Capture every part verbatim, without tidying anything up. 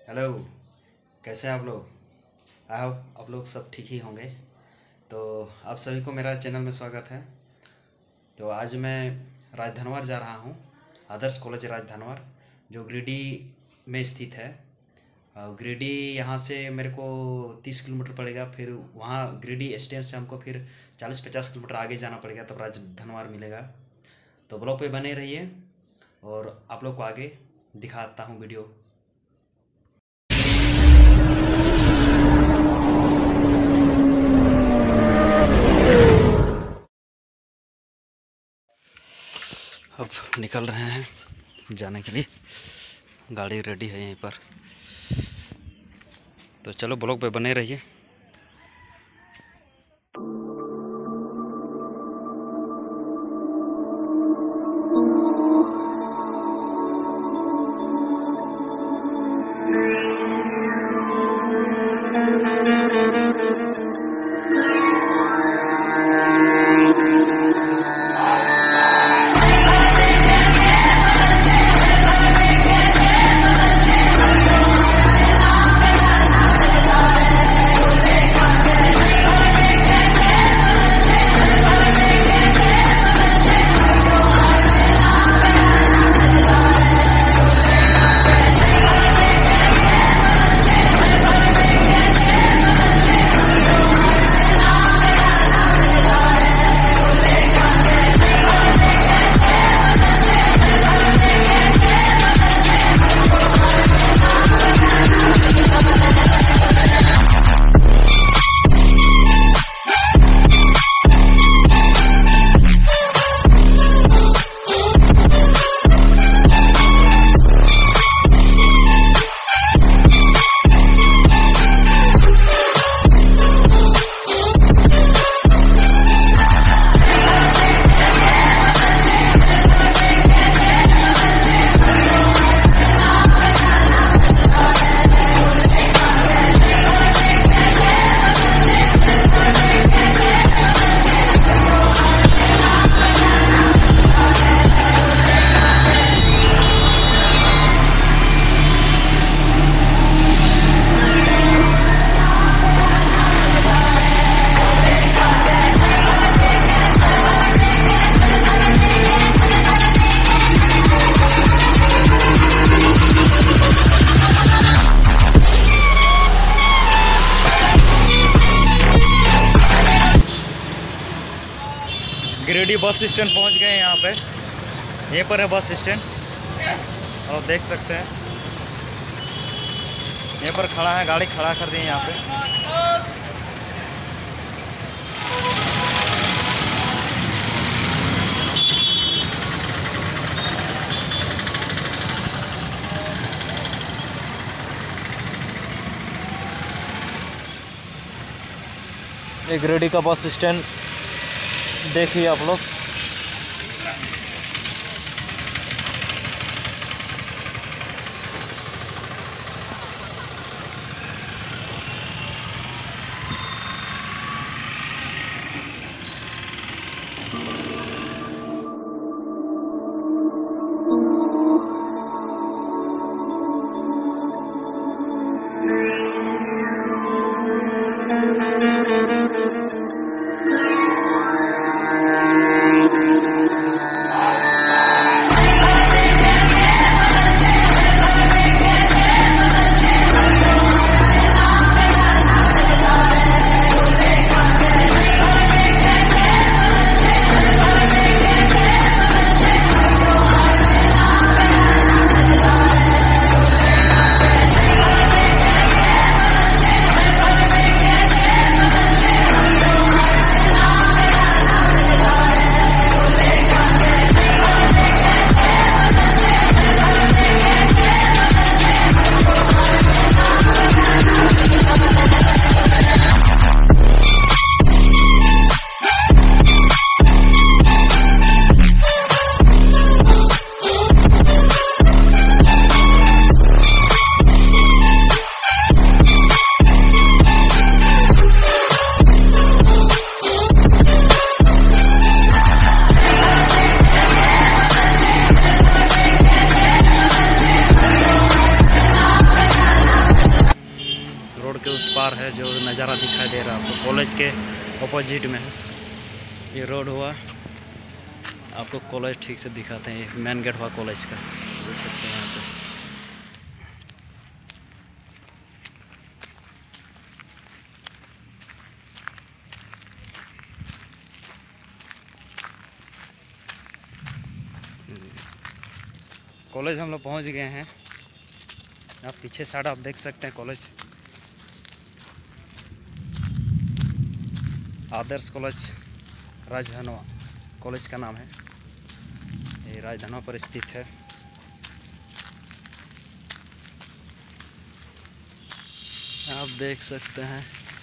Hello. कैसे हैं आप लोग? आई होप आप लोग सब ठीक ही होंगे। तो आप सभी को मेरा चैनल में स्वागत है। तो आज मैं राजधनवार जा रहा हूँ, आदर्श कॉलेज राजधनवार, जो गिरिडीह में स्थित है। अ, गिरिडीह यहाँ से मेरे को तीस किलोमीटर पड़ेगा, फिर वहाँ गिरिडीह स्टेशन से हमको फिर चालीस पचास किलोमीटर आगे जाना पड़ेगा, तब राजधनवार मिलेगा। तो ब्लॉग पे बने रहिए और आप लोग को आगे दिखाता हूँ वीडियो। अब निकल रहे हैं जाने के लिए, गाड़ी रेडी है यहीं पर। तो चलो ब्लॉग पे बने रहिए। गिरिडीह बस स्टैंड पहुंच गए हैं। यहाँ पे यहीं पर है बस स्टैंड, और देख सकते हैं यहीं पर खड़ा है, गाड़ी खड़ा कर दी है यहाँ पे। ये गिरिडीह का बस स्टैंड देखिए आप लोग। उस पार है जो नज़ारा दिखाई दे रहा है आपको, कॉलेज के अपोजिट में है ये रोड हुआ। आपको कॉलेज ठीक से दिखाते हैं, ये मेन गेट हुआ कॉलेज का, देख सकते हैं यहाँ पे। कॉलेज हम लोग पहुँच गए हैं। आप पीछे साइड आप देख सकते हैं college, Adarsh college Rajdhanwa college का नाम है। ये राजधनवा पर स्थित है। आप देख सकते हैं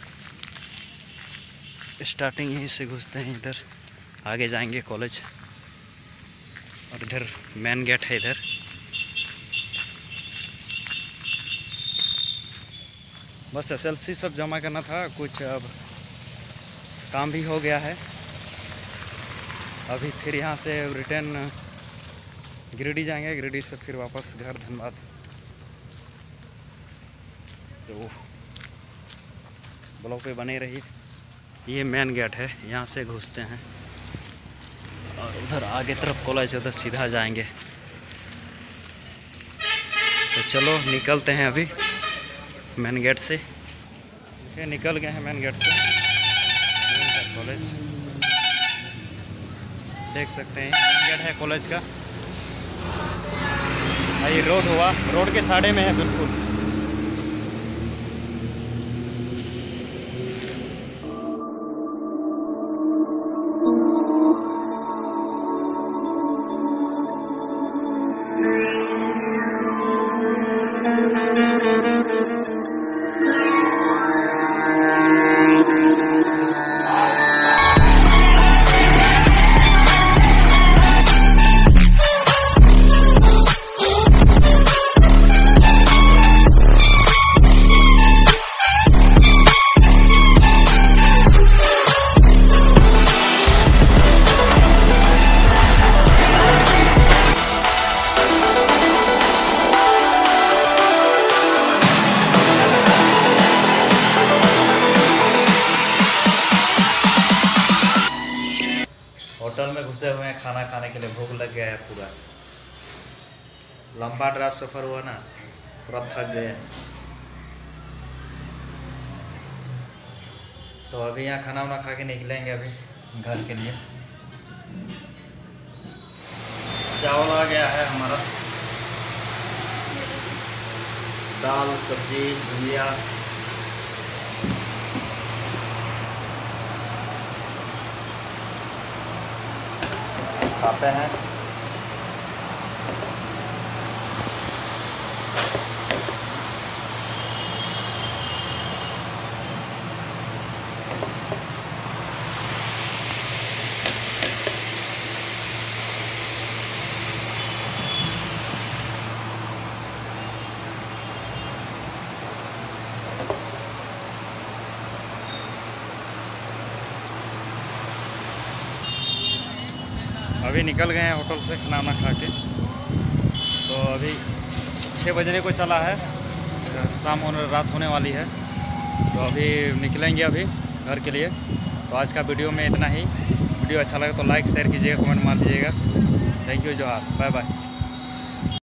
स्टार्टिंग यहीं से घुसते हैं, इधर आगे जाएंगे कॉलेज, और इधर मेन गेट है। इधर बस एसएलसी सब जमा करना था, कुछ अब काम भी हो गया है। अभी फिर यहाँ से रिटर्न गिरिडीह जाएंगे, गिरिडीह से फिर वापस घर धनबाद। तो ब्लॉग पे बने रहिए। ये मेन गेट है, यहाँ से घुसते हैं और उधर आगे तरफ कॉलेज, उधर सीधा जाएंगे। तो चलो निकलते हैं अभी मेन गेट से। ये निकल गए हैं मेन गेट से। कॉलेज देख सकते हैं, मेन गेट है कॉलेज का। ये रोड हुआ, रोड के साइड में है बिल्कुल। होटल में घुसे हुए हैं खाना खाने के लिए, भूख लग गया है पूरा। लंबा ड्राइव सफ़र हुआ ना, पूरा थक गए हैं। तो अभी यहाँ खाना वाना खा के निकलेंगे अभी घर के लिए। चावल आ गया है हमारा, दाल सब्जी भुजिया। खाते हैं। अभी निकल गए हैं होटल से खाना वाना खा के। तो अभी छः बजने को चला है, शाम होने रात होने वाली है। तो अभी निकलेंगे अभी घर के लिए। तो आज का वीडियो में इतना ही। वीडियो अच्छा लगे तो लाइक शेयर कीजिएगा, कमेंट मार दीजिएगा। थैंक यू, जोहार, बाय बाय।